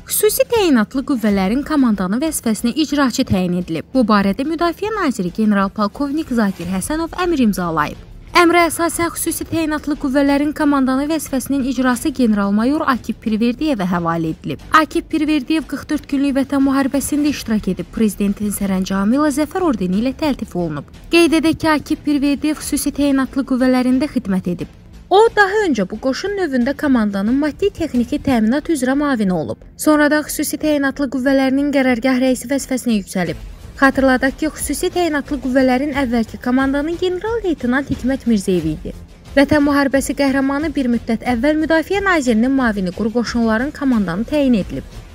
Xüsusi təyinatlı qüvvələrin komandanı vəzifəsinə icraçı təyin edilib. Bu barədə Müdafiə naziri general-polkovnik Zakir Həsənov əmr imzalayıb. Əmrə əsasən xüsusi təyinatlı qüvvələrin komandanı vəzifəsinin icrası general-mayor Akif Pirverdiyevə həvalə edilib. Akif Pirverdiyev 44 günlük Vətən müharibəsində iştirak edib, prezidentin sərəncamı ilə Zəfər ordeni ilə təltif olunub. Qeyd edək ki, Akif Pirverdiyev xüsusi təyinatlı qüvvələrində xidmət edib. O, daha öncə bu qoşun növündə komandanın maddi-texniki təminat üzrə müavini olub. Sonradan xüsusi təyinatlı qüvvələrinin qərargah rəisi vəzifəsinə yüksəlib. Xatırladaq ki, xüsusi təyinatlı qüvvələrin əvvəlki komandanı general-leytenant Hikmət Mirzəyev idi. Vətən müharibəsi qəhrəmanı bir müddət əvvəl Müdafiə nazirinin müavini quru qoşunların komandanı təyin edilib.